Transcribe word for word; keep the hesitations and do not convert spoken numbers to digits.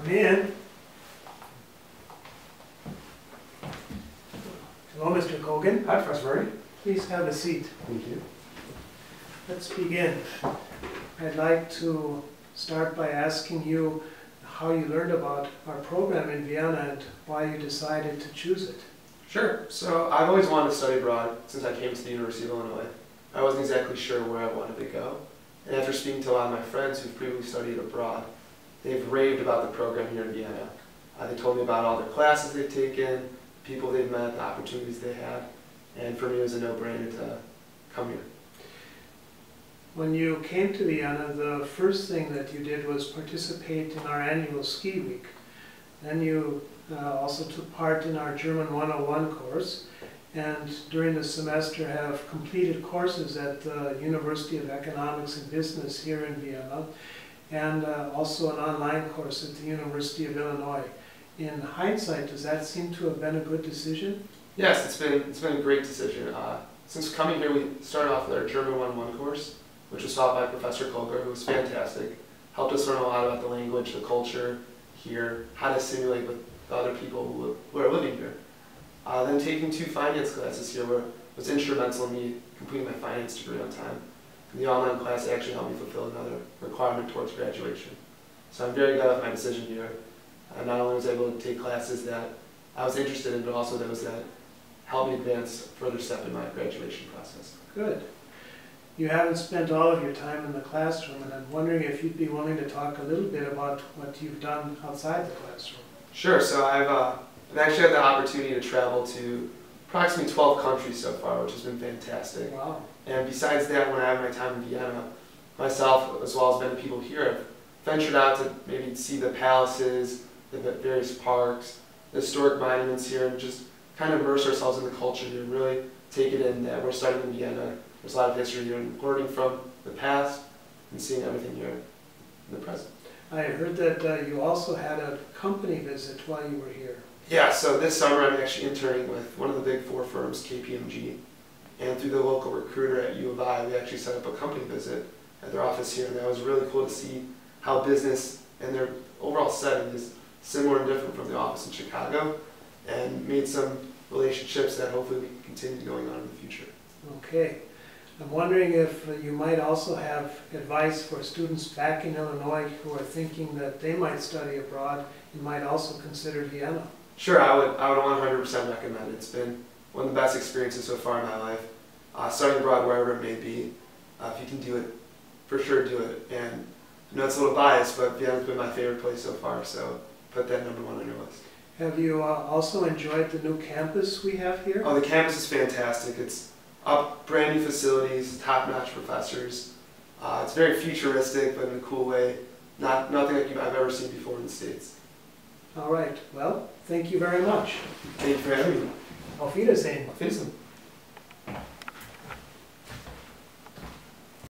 in. Hello, Mister Kogan. Hi, Professor Murray. Please have a seat. Thank you. Let's begin. I'd like to start by asking you how you learned about our program in Vienna and why you decided to choose it. Sure. So I've always wanted to study abroad since I came to the University of Illinois. I wasn't exactly sure where I wanted to go. And after speaking to a lot of my friends who've previously studied abroad, they've raved about the program here in Vienna. Uh, they told me about all the classes they've taken, people they've met, the opportunities they had. And for me, it was a no-brainer to come here. When you came to Vienna, the first thing that you did was participate in our annual ski week. Then you uh, also took part in our German one oh one course, and during the semester have completed courses at the University of Economics and Business here in Vienna, and uh, also an online course at the University of Illinois. In hindsight, does that seem to have been a good decision? Yes, it's been, it's been a great decision. Uh, since coming here, we started off with our German one oh one course, which was taught by Professor Kolker, who was fantastic. Helped us learn a lot about the language, the culture here, how to simulate with the other people who, who are living here. Uh, then taking two finance classes here were, was instrumental in me completing my finance degree on time. And the online class actually helped me fulfill another requirement towards graduation. So I'm very glad with my decision here. I not only was able to take classes that I was interested in, but also those that helped me advance a further step in my graduation process. Good. You haven't spent all of your time in the classroom, and I'm wondering if you'd be willing to talk a little bit about what you've done outside the classroom. Sure. So I've, uh, I've actually had the opportunity to travel to approximately twelve countries so far, which has been fantastic. Wow. And besides that, when I have my time in Vienna, myself as well as many people here have ventured out to maybe see the palaces, the various parks, the historic monuments here, and just kind of immerse ourselves in the culture here and really take it in that we're starting in Vienna. There's a lot of history here and learning from the past and seeing everything here in the present. I heard that uh, you also had a company visit while you were here. Yeah, so this summer I'm actually interning with one of the big four firms, K P M G. And through the local recruiter at U of I, we actually set up a company visit at their office here. And that was really cool to see how business and their overall setting is similar and different from the office in Chicago, and made some relationships that hopefully we can continue going on in the future. Okay. I'm wondering if uh, you might also have advice for students back in Illinois who are thinking that they might study abroad and might also consider Vienna. Sure, I would, I would one hundred percent recommend it. It's been one of the best experiences so far in my life. Uh, studying abroad, wherever it may be, uh, if you can do it, for sure do it. And I know it's a little biased, but Vienna's been my favorite place so far, so put that number one on your list. Have you uh, also enjoyed the new campus we have here? Oh, the campus is fantastic. It's up, brand new facilities, top-notch professors. Uh, it's very futuristic, but in a cool way. Not nothing like I've ever seen before in the States. All right. Well, thank you very much. Thank you for having me. Auf Wiedersehen. Auf Wiedersehen.